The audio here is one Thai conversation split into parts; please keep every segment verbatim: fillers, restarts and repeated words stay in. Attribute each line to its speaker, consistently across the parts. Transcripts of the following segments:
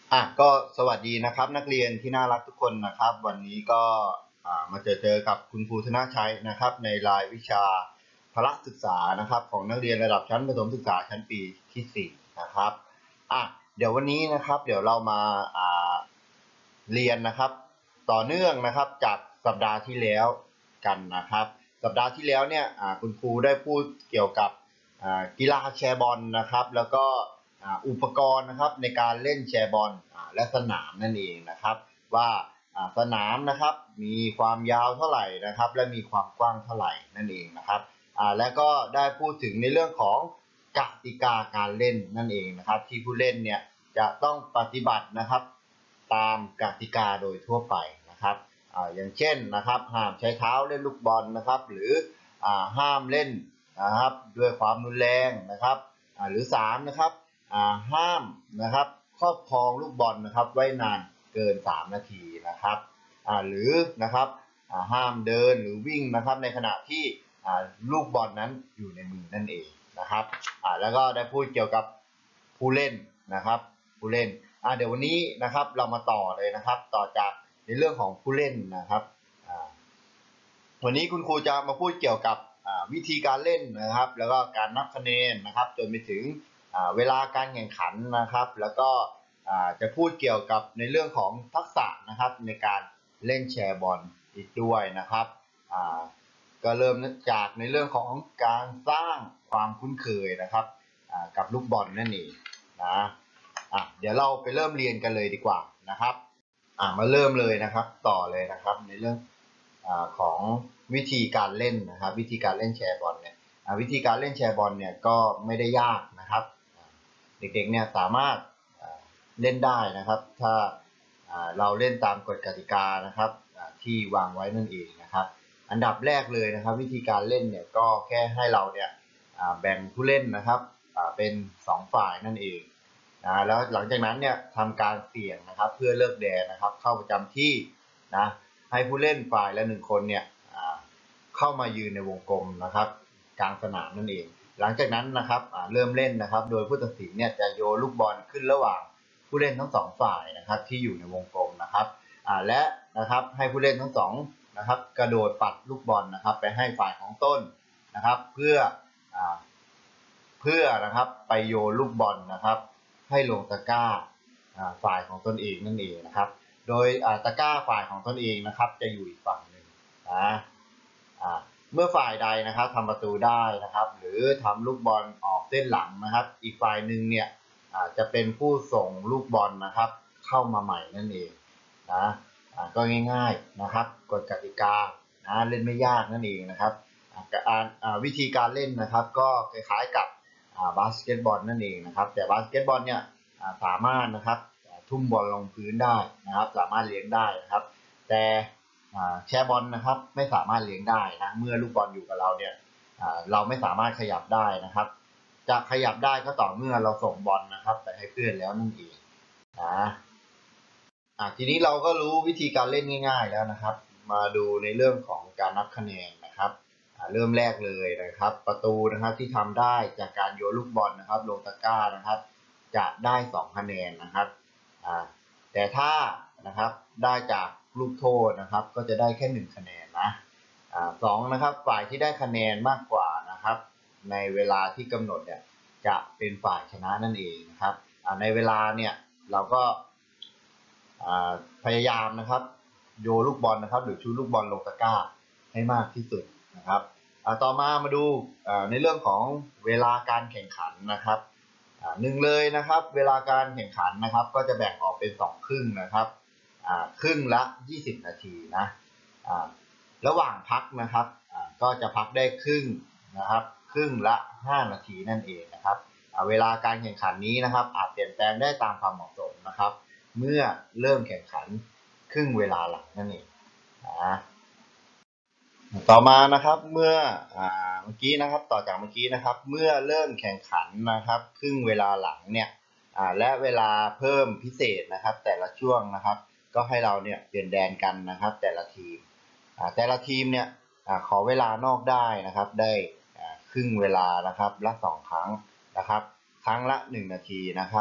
Speaker 1: อ่ะก็สวัสดีนะครับนักเรียนที่น่ารักทุกคนนะครับวันนี้ก็อ่ามาเจอเจอกับคุณครูธนชัยนะครับในรายวิชาพละศึกษานะครับของนักเรียนระดับชั้นประถมศึกษาชั้นปีที่สี่นะครับอ่ะเดี๋ยววันนี้นะครับเดี๋ยวเรามาอ่าเรียนนะครับต่อเนื่องนะครับจากสัปดาห์ที่แล้วกันนะครับสัปดาห์ที่แล้วเนี่ยคุณครูได้พูดเกี่ยวกับกีฬาแชร์บอลนะครับแล้วก็อุปกรณ์นะครับในการเล่นแชร์บอลและสนามนั่นเองนะครับว่าสนามนะครับมีความยาวเท่าไหร่นะครับและมีความกว้างเท่าไหร่นั่นเองนะครับและก็ได้พูดถึงในเรื่องของกติกาการเล่นนั่นเองนะครับที่ผู้เล่นเนี่ยจะต้องปฏิบัตินะครับตามกติกาโดยทั่วไปนะครับอย่างเช่นนะครับห้ามใช้เท้าเล่นลูกบอลนะครับหรือห้ามเล่นนะครับด้วยความรุนแรงนะครับหรือสามนะครับห้ามนะครับครอบครองลูกบอลนะครับไว้นานเกินสามนาทีนะครับหรือนะครับห้ามเดินหรือวิ่งนะครับในขณะที่ลูกบอลนั้นอยู่ในมือนั่นเองนะครับแล้วก็ได้พูดเกี่ยวกับผู้เล่นนะครับผู้เล่นเดี๋ยววันนี้นะครับเรามาต่อเลยนะครับต่อจากในเรื่องของผู้เล่นนะครับวันนี้คุณครูจะมาพูดเกี่ยวกับวิธีการเล่นนะครับแล้วก็การนับคะแนนนะครับจนไปถึงเวลาการแข่งขันนะครับแล้วก็จะพูดเกี่ยวกับในเรื่องของทักษะนะครับในการเล่นแชร์บอลอีกด้วยนะครับก็เริ่มจากในเรื่องของการสร้างความคุ้นเคยนะครับกับลูกบอลนั่นเองนะเดี๋ยวเราไปเริ่มเรียนกันเลยดีกว่านะครับมาเริ่มเลยนะครับต่อเลยนะครับในเรื่องของวิธีการเล่นนะครับวิธีการเล่นแชร์บอลเนี่ยวิธีการเล่นแชร์บอลเนี่ยก็ไม่ได้ยากนะครับเด็กๆเนี่ยสามารถเล่นได้นะครับถ้าเราเล่นตามกฎกติกานะครับที่วางไว้นั่นเองนะครับอันดับแรกเลยนะครับวิธีการเล่นเนี่ยก็แค่ให้เราเนี่ยแบ่งผู้เล่นนะครับเป็นสองฝ่ายนั่นเองนะแล้วหลังจากนั้นเนี่ยทำการเสี่ยงนะครับเพื่อเลิกแดนนะครับเข้าประจำที่นะให้ผู้เล่นฝ่ายละหนึ่งคนเนี่ยเข้ามายืนในวงกลมนะครับกลางสนามนั่นเองหลังจากนั้นนะครับเริ่มเล่นนะครับโดยผู้ตัดสินเนี่ยจะโยนลูกบอลขึ้นระหว่างผู้เล่นทั้งสองฝ่ายนะครับที่อยู่ในวงกลมนะครับและนะครับให้ผู้เล่นทั้งสองนะครับกระโดดปัดลูกบอลนะครับไปให้ฝ่ายของต้นนะครับเพื่อเพื่อนะครับไปโยนลูกบอลนะครับให้ลงตะกร้าฝ่ายของตนเองนั่นเองนะครับโดยตะกร้าฝ่ายของตนเองนะครับจะอยู่อีกฝั่งหนึ่งนะเมื่อฝ่ายใดนะครับทำประตูได้นะครับหรือทำลูกบอลออกเส้นหลังนะครับอีกฝ่ายหนึ่งเนี่ยจะเป็นผู้ส่งลูกบอลนะครับเข้ามาใหม่นั่นเองนะก็ง่ายๆนะครับกฎกติกานะเล่นไม่ยากนั่นเองนะครับวิธีการเล่นนะครับก็คล้ายๆกับบาสเกตบอลนั่นเองนะครับแต่บาสเกตบอลเนี่ยสามารถนะครับทุ่มบอลลงพื้นได้นะครับสามารถเลี้ยงได้นะครับแต่แชร์บอลนะครับไม่สามารถเลี้ยงได้นะเมื่อลูกบอลอยู่กับเราเนี่ยเราไม่สามารถขยับได้นะครับจะขยับได้ก็ต่อเมื่อเราส่งบอลนะครับไปให้เพื่อนแล้วนั่นเองนะทีนี้เราก็รู้วิธีการเล่นง่ายๆแล้วนะครับมาดูในเรื่องของการนับคะแนนนะครับเริ่มแรกเลยนะครับประตูนะครับที่ทำได้จากการโยนลูกบอลนะครับลงตะกร้านะครับจะได้สองคะแนนนะครับแต่ถ้านะครับได้จากลูกโทษนะครับก็จะได้แค่หนึ่งคะแนนนะสองนะครับฝ่ายที่ได้คะแนนมากกว่านะครับในเวลาที่กำหนดเนี่ยจะเป็นฝ่ายชนะนั่นเองนะครับในเวลาเนี่ยเราก็พยายามนะครับโยนลูกบอลนะครับหรือชูลูกบอลลงตะกร้าให้มากที่สุดนะครับต่อมามาดูในเรื่องของเวลาการแข่งขันนะครับหนึ่งเลยนะครับเวลาการแข่งขันนะครับก็จะแบ่งออกเป็นสองครึ่งนะครับครึ่งละยี่สิบนาทีนะระหว่างพักนะครับก็จะพักได้ครึ่งนะครับครึ่งละห้านาทีนั่นเองนะครับเวลาการแข่งขันนี้นะครับอาจเปลี่ยนแปลงได้ตามความเหมาะสมนะครับเมื่อเริ่มแข่งขันครึ่งเวลาหลังนั่นเองนะต่อมานะครับเมื่อเมื่อกี้นะครับต่อจากเมื่อกี้นะครับเมื่อเริ่มแข่งขันนะครับครึ่งเวลาหลังเนี่ยและเวลาเพิ่มพิเศษนะครับแต่ละช่วงนะครับก็ให้เราเนี่ยเปลี่ยนแดนกันนะครับแต่ละทีมแต่ละทีมเนี่ยขอเวลานอกได้นะครับได้ครึ่งเวลานะครับละสองครั้งนะครับครั้งละหนึ่งนาทีนะครับ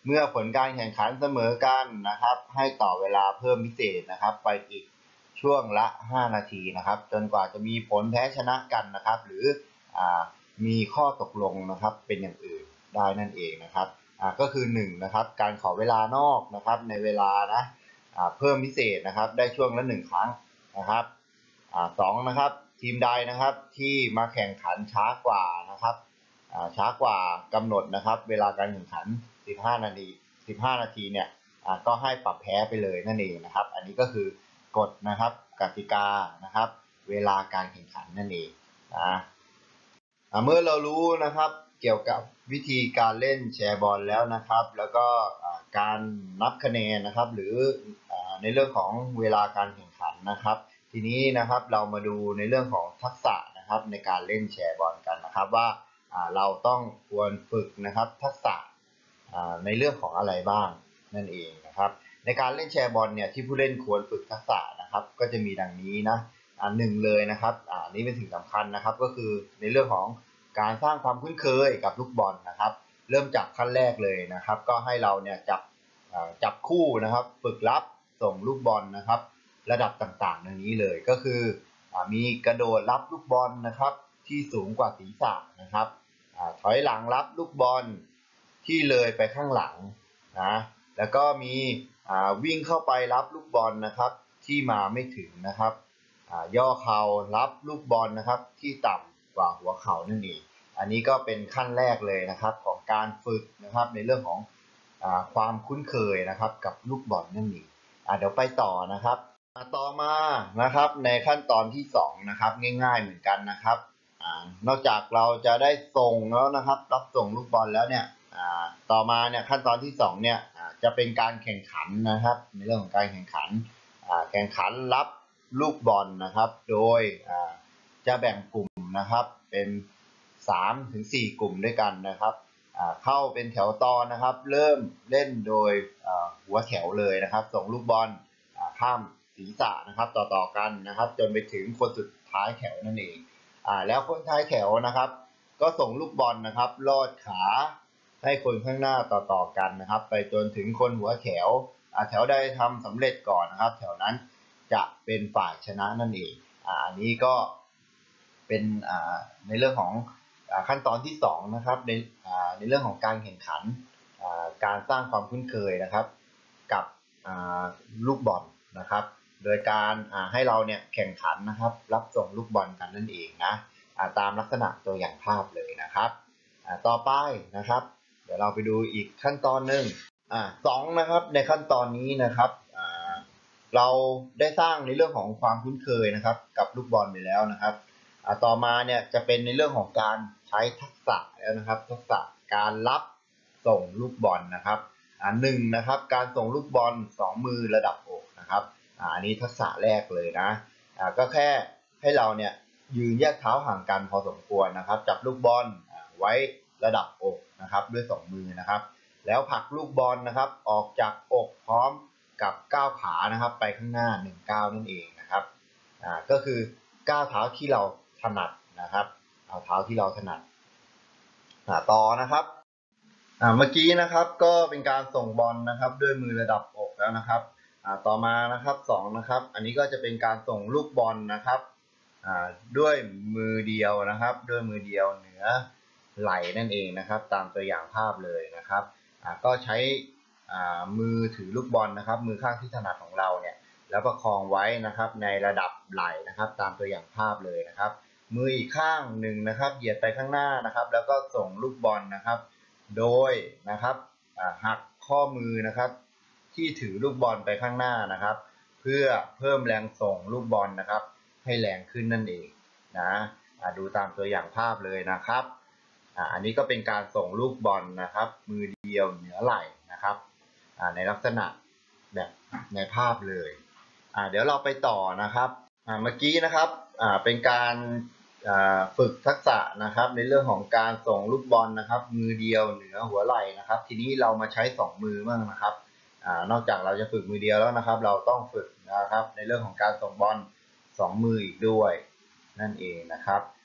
Speaker 1: เมื่อผลการแข่งขันเสมอกันนะครับให้ต่อเวลาเพิ่มพิเศษนะครับไปอีกช่วงละห้านาทีนะครับจนกว่าจะมีผลแพ้ชนะกันนะครับหรืออ่ามีข้อตกลงนะครับเป็นอย่างอื่นได้นั่นเองนะครับอ่าก็คือหนึ่งนะครับการขอเวลานอกนะครับในเวลานะอ่าเพิ่มพิเศษนะครับได้ช่วงละหนึ่งครั้งนะครับอ่าสองนะครับทีมใดนะครับที่มาแข่งขันช้ากว่านะครับอ่าช้ากว่ากำหนดนะครับเวลาการแข่งขันสิบห้านาทีสิบห้านาทีเนี่ยอ่าก็ให้ปรับแพ้ไปเลยนั่นเองนะครับอันนี้ก็คือกฎนะครับกติกานะครับเวลาการแข่งขันนั่นเองนะเมื่อเรารู้นะครับเกี่ยวกับวิธีการเล่นแชร์บอลแล้วนะครับแล้วก็การนับคะแนนนะครับหรือในเรื่องของเวลาการแข่งขันนะครับทีนี้นะครับเรามาดูในเรื่องของทักษะนะครับในการเล่นแชร์บอลกันนะครับว่าเราต้องควรฝึกนะครับทักษะในเรื่องของอะไรบ้างนั่นเองนะครับในการเล่นแชร์บอลเนี่ยที่ผู้เล่นควรฝึกทักษะนะครับก็จะมีดังนี้นะอันหนึ่งเลยนะครับอันนี้เป็นสิ่งสำคัญนะครับก็คือในเรื่องของการสร้างความคุ้นเคยกับลูกบอลนะครับเริ่มจากขั้นแรกเลยนะครับก็ให้เราเนี่ยจับจับคู่นะครับฝึกรับส่งลูกบอลนะครับระดับต่างๆดังนี้เลยก็คือมีกระโดดรับลูกบอลนะครับที่สูงกว่าศีรษะนะครับถอยหลังรับลูกบอลที่เลยไปข้างหลังนะแล้วก็มีวิ่งเข้าไปรับลูกบอลนะครับที่มาไม่ถึงนะครับย่อเข่ารับลูกบอลนะครับที่ต่ำกว่าหัวเข่านั่นเองอันนี้ก็เป็นขั้นแรกเลยนะครับของการฝึกนะครับในเรื่องของความคุ้นเคยนะครับกับลูกบอลนั่นเองเดี๋ยวไปต่อนะครับต่อมานะครับในขั้นตอนที่สองนะครับง่ายๆเหมือนกันนะครับนอกจากเราจะได้ส่งแล้วนะครับรับส่งลูกบอลแล้วเนี่ยต่อมาเนี่ยขั้นตอนที่สองเนี่ยจะเป็นการแข่งขันนะครับในเรื่องของการแข่งขันแข่งขันรับลูกบอลนะครับโดยจะแบ่งกลุ่มนะครับเป็นสามถึงสี่กลุ่มด้วยกันนะครับเข้าเป็นแถวตอนนะครับเริ่มเล่นโดยหัวแถวเลยนะครับส่งลูกบอลข้ามศีรษะนะครับต่อๆกันนะครับจนไปถึงคนสุดท้ายแถวนั่นเองแล้วคนท้ายแถวนะครับก็ส่งลูกบอลนะครับลอดขาให้คนข้างหน้าต่อๆกันนะครับไปจนถึงคนหัวแถวแถวใดทำสำเร็จก่อนนะครับแถวนั้นจะเป็นฝ่ายชนะนั่นเองอันนี้ก็เป็นในเรื่องของขั้นตอนที่สองนะครับในในเรื่องของการแข่งขันการสร้างความคุ้นเคยนะครับกับลูกบอลนะครับโดยการให้เราเนี่ยแข่งขันนะครับรับส่งลูกบอลกันนั่นเองนะตามลักษณะตัวอย่างภาพเลยนะครับต่อไปนะครับเดี๋ยวเราไปดูอีกขั้นตอนหนึ่งอ่าสองนะครับในขั้นตอนนี้นะครับเราได้สร้างในเรื่องของความคุ้นเคยนะครับกับลูกบอลไปแล้วนะครับต่อมาเนี่ยจะเป็นในเรื่องของการใช้ทักษะแล้วนะครับทักษะการรับส่งลูกบอลนะครับอ่าหนึ่งนะครับการส่งลูกบอลสองมือระดับอกนะครับอ่าอันนี้ทักษะแรกเลยนะอ่าก็แค่ให้เราเนี่ยยืนแยกเท้าห่างกันพอสมควรนะครับจับลูกบอลไว้ระดับอกนะครับด้วยสองมือนะครับแล้วผลักลูกบอลนะครับออกจากอกพร้อมกับก้าวขานะครับไปข้างหน้าหนึ่งก้าวนั่นเองนะครับอ่าก็คือก้าวเท้าที่เราถนัดนะครับเอาเท้าที่เราถนัดต่อนะครับเมื่อกี้นะครับก็เป็นการส่งบอลนะครับด้วยมือระดับอกแล้วนะครับต่อมานะครับสองนะครับอันนี้ก็จะเป็นการส่งลูกบอลนะครับด้วยมือเดียวนะครับด้วยมือเดียวเหนือไหล่นั่นเองนะครับตามตัวอย่างภาพเลยนะครับก็ใช้มือถือลูกบอลนะครับมือข้างที่ถนัดของเราเนี่ยแล้วประคองไว้นะครับในระดับไหล่นะครับตามตัวอย่างภาพเลยนะครับมืออีกข้างหนึ่งนะครับเหยียดไปข้างหน้านะครับแล้วก็ส่งลูกบอลนะครับโดยนะครับหักข้อมือนะครับที่ถือลูกบอลไปข้างหน้านะครับเพื่อเพิ่มแรงส่งลูกบอลนะครับให้แรงขึ้นนั่นเองนะดูตามตัวอย่างภาพเลยนะครับอันนี้ก็เป็นการส่งลูกบอลนะครับมือเดียวเหนือไหล่นะครับในลักษณะแบบในภาพเลยเดี๋ยวเราไปต่อนะครับเมื่อกี้นะครับเป็นการฝึกทักษะนะครับในเรื่องของการส่งลูกบอลนะครับมือเดียวเหนือหัวไหล่นะครับทีนี้เรามาใช้สองมือบ้างนะครับนอกจากเราจะฝึกมือเดียวแล้วนะครับเราต้องฝึกนะครับในเรื่องของการส่งบอลสองมืออีกด้วยนั่นเองนะครับ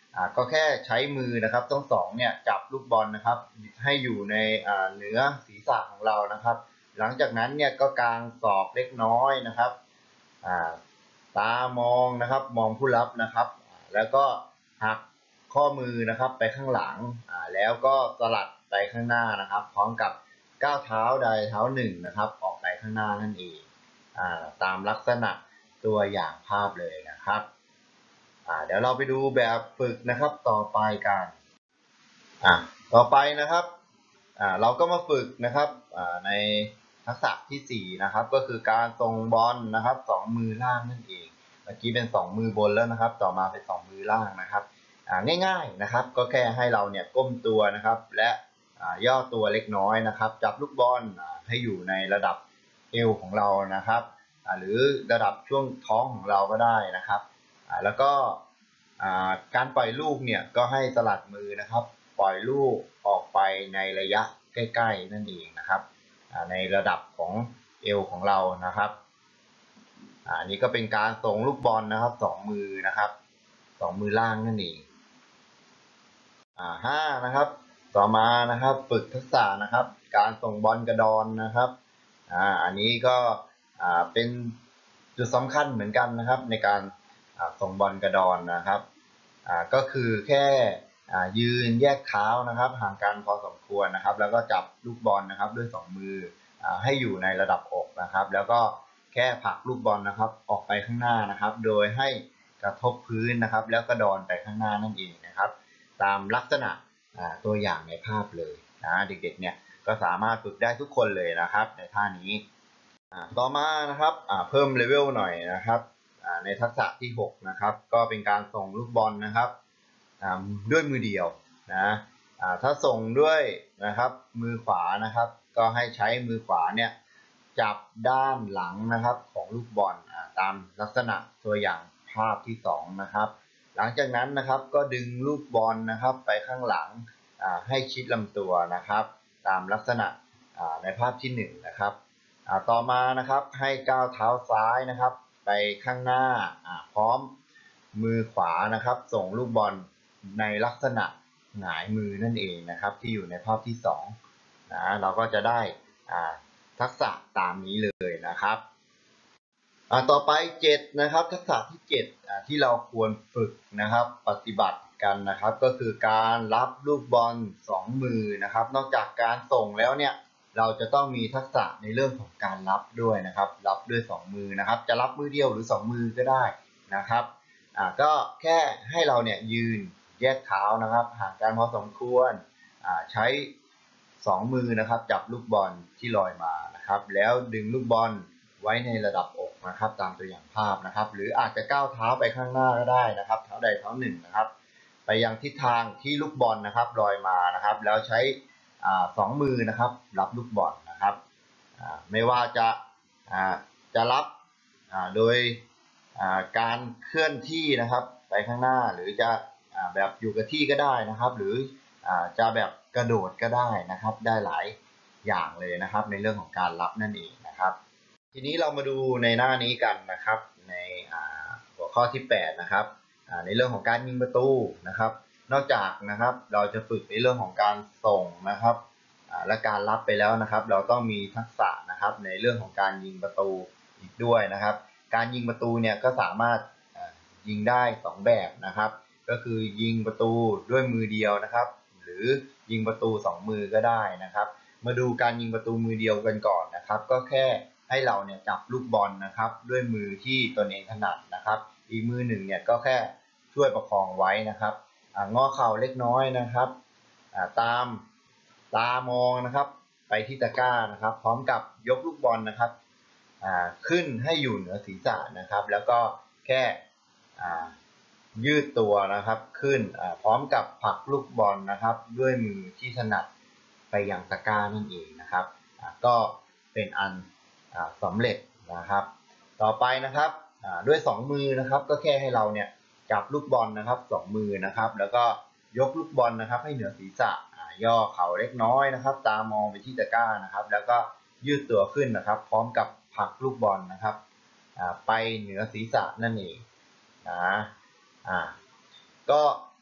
Speaker 1: อ่าก็แค่ใช้มือนะครับทั้งสองเนี่ยจับลูกบอลนะครับให้อยู่ในอ่าเหนือศีรษะของเรานะครับหลังจากนั้นเนี่ยก็กางศอกเล็กน้อยนะครับอ่าตามองนะครับมองผู้รับนะครับแล้วก็หักข้อมือนะครับไปข้างหลังอ่าแล้วก็สลัดไปข้างหน้านะครับพร้อมกับก้าวเท้าใดเท้าหนึ่งนะครับออกไปข้างหน้านั่นเองอ่าตามลักษณะตัวอย่างภาพเลยนะครับอ่าเดี๋ยวเราไปดูแบบฝึกนะครับต่อไปกันอ่าต่อไปนะครับอ่าเราก็มาฝึกนะครับอ่าในทักษะที่สี่นะครับก็คือการทรงบอลนะครับสองมือล่างนั่นเองเมื่อกี้เป็นสองมือบนแล้วนะครับต่อมาเป็นสองมือล่างนะครับอ่าง่ายๆนะครับก็แค่ให้เราเนี่ยก้มตัวนะครับและอ่าย่อตัวเล็กน้อยนะครับจับลูกบอลอ่าให้อยู่ในระดับเอวของเรานะครับอ่าหรือระดับช่วงท้องของเราก็ได้นะครับอ่าแล้วก็อ่าการปล่อยลูกเนี่ยก็ให้สลัดมือนะครับปล่อยลูกออกไปในระยะใกล้ๆนั่นเองนะครับอ่าในระดับของเอวของเรานะครับอันนี้ก็เป็นการส่งลูกบอลนะครับสองมือนะครับสองมือล่างนั่นเองอ่าห้านะครับต่อมานะครับฝึกทักษะนะครับการส่งบอลกระดอนนะครับอ่าอันนี้ก็อ่าเป็นจุดสำคัญเหมือนกันนะครับในการอ่าส่งบอลกระดอนนะครับอ่าก็คือแค่อ่ายืนแยกเท้านะครับห่างกันพอสมควรนะครับแล้วก็จับลูกบอลนะครับด้วยสองมืออ่าให้อยู่ในระดับอกนะครับแล้วก็แค่ผลักลูกบอลนะครับออกไปข้างหน้านะครับโดยให้กระทบพื้นนะครับแล้วกระดอนไปข้างหน้านั่นเองนะครับตามลักษณะตัวอย่างในภาพเลยนะเด็กๆเนี่ยก็สามารถฝึกได้ทุกคนเลยนะครับในท่านี้ต่อมานะครับเพิ่มเลเวลหน่อยนะครับในทักษะที่หกนะครับก็เป็นการส่งลูกบอลนะครับด้วยมือเดียวนะถ้าส่งด้วยนะครับมือขวานะครับก็ให้ใช้มือขวาเนี่ยจับด้านหลังนะครับของลูกบอลตามลักษณะตัวอย่างภาพที่สองนะครับหลังจากนั้นนะครับก็ดึงลูกบอลนะครับไปข้างหลังให้ชิดลำตัวนะครับตามลักษณะในภาพที่หนึ่งนะครับต่อมานะครับให้ก้าวเท้าซ้ายนะครับไปข้างหน้าพร้อมมือขวานะครับส่งลูกบอลในลักษณะหงายมือนั่นเองนะครับที่อยู่ในภาพที่สองนะเราก็จะได้ทักษะตามนี้เลยนะครับต่อไปเจ็ดนะครับทักษะที่เจ็ดที่เราควรฝึกนะครับปฏิบัติกันนะครับก็คือการรับลูกบอลสองมือนะครับนอกจากการส่งแล้วเนี่ยเราจะต้องมีทักษะในเรื่องของการรับด้วยนะครับรับด้วยสองมือนะครับจะรับมือเดียวหรือสองมือก็ได้นะครับอ่าก็แค่ให้เราเนี่ยยืนแยกเท้านะครับห่างกันพอสมควรอ่าใช้สองมือนะครับจับลูกบอลที่ลอยมานะครับแล้วดึงลูกบอลไว้ในระดับอกนะครับตามตัวอย่างภาพนะครับหรืออาจจะก้าวเท้าไปข้างหน้าก็ได้นะครับเท้าใดเท้าหนึ่งนะครับไปยังทิศทางที่ลูกบอลนะครับลอยมานะครับแล้วใช้สองมือนะครับรับลูกบอลนะครับไม่ว่าจะจะรับโดยการเคลื่อนที่นะครับไปข้างหน้าหรือจะแบบอยู่กับที่ก็ได้นะครับหรือจะแบบกระโดดก็ได้นะครับได้หลายอย่างเลยนะครับในเรื่องของการรับนั่นเองนะครับทีนี้เรามาดูในหน้านี้กันนะครับในหัวข้อที่แปดนะครับในเรื่องของการยิงประตูนะครับนอกจากนะครับเราจะฝึกในเรื่องของการส่งนะครับและการรับไปแล้วนะครับเราต้องมีทักษะนะครับในเรื่องของการยิงประตูอีกด้วยนะครับการยิงประตูเนี่ยก็สามารถยิงได้สองแบบนะครับก็คือยิงประตูด้วยมือเดียวนะครับหรือยิงประตูสองมือก็ได้นะครับมาดูการยิงประตูมือเดียวกันก่อนนะครับก็แค่ให้เราเนี่ยจับลูกบอลนะครับด้วยมือที่ตนเองถนัดนะครับอีกมือหนึ่งเนี่ยก็แค่ช่วยประคองไว้นะครับงอเข่าเล็กน้อยนะครับตามตามองนะครับไปที่ตะกร้านะครับพร้อมกับยกลูกบอลนะครับขึ้นให้อยู่เหนือศีรษะนะครับแล้วก็แค่ยืดตัวนะครับขึ้นพร้อมกับผลักลูกบอลนะครับด้วยมือที่ถนัดไปยังตะกร้านั่นเองนะครับก็เป็นอันสำเร็จนะครับต่อไปนะครับด้วยสองมือนะครับก็แค่ให้เราเนี่ยจับลูกบอลนะครับสองมือนะครับแล้วก็ยกลูกบอลนะครับให้เหนือศีรษะย่อเข่าเล็กน้อยนะครับตามองไปที่ตะกร้านะครับแล้วก็ยืดตัวขึ้นนะครับพร้อมกับผลักลูกบอลนะครับไปเหนือศีรษะนั่นเองนะอ่าก็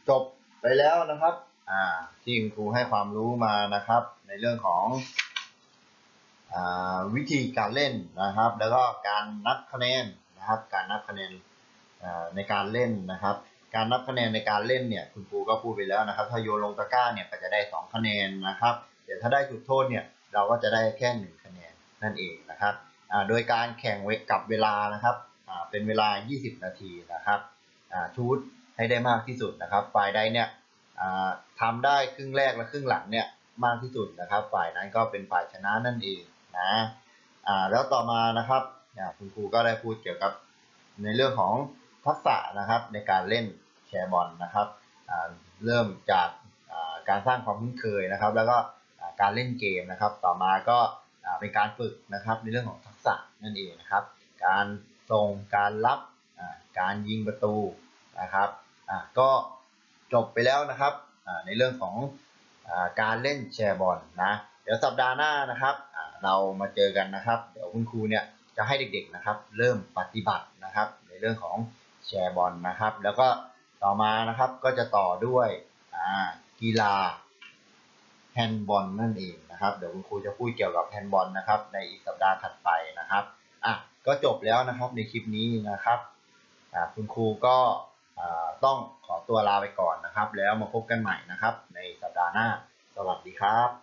Speaker 1: จบไปแล้วนะครับอ่าที่คุณครูให้ความรู้มานะครับในเรื่องของอ่าวิธีการเล่นนะครับแล้วก็การนับคะแนนนะครับการนับคะแนนในการเล่นนะครับการนับคะแนนในการเล่นเนี่ยคุณครูก็พูดไปแล้วนะครับถ้าโยนลงตะกร้าเนี่ยก็จะได้สองคะแนนนะครับแต่ถ้าได้จุดโทษเนี่ยเราก็จะได้แค่หนึ่งคะแนนนั่นเองนะครับโดยการแข่งกับเวลานะครับเป็นเวลายี่สิบนาทีนะครับชูตให้ได้มากที่สุดนะครับฝ่ายใดเนี่ยทำได้ครึ่งแรกและครึ่งหลังเนี่ยมากที่สุดนะครับฝ่ายนั้นก็เป็นฝ่ายชนะนั่นเองนะแล้วต่อมานะครับคุณครูก็ได้พูดเกี่ยวกับในเรื่องของทักษะนะครับในการเล่นแชร์บอลนะครับเริ่มจากการสร้างความคุ้นเคยนะครับแล้วก็การเล่นเกมนะครับต่อมาก็เป็นการฝึกนะครับในเรื่องของทักษะนั่นเองนะครับการส่งการรับการยิงประตูนะครับก็จบไปแล้วนะครับในเรื่องของการเล่นแชร์บอลนะเดี๋ยวสัปดาห์หน้านะครับเรามาเจอกันนะครับเดี๋ยวคุณครูเนี่ยจะให้เด็กๆนะครับเริ่มปฏิบัตินะครับในเรื่องของแชร์บอลนะครับแล้วก็ต่อมานะครับก็จะต่อด้วยกีฬาแฮนด์บอลนั่นเองนะครับเดี๋ยวคุณครูจะพูดเกี่ยวกับแฮนด์บอลนะครับในอีกสัปดาห์ถัดไปนะครับอ่ะก็จบแล้วนะครับในคลิปนี้นะครับอ่ะคุณครูก็ต้องขอตัวลาไปก่อนนะครับแล้วมาพบกันใหม่นะครับในสัปดาห์หน้าสวัสดีครับ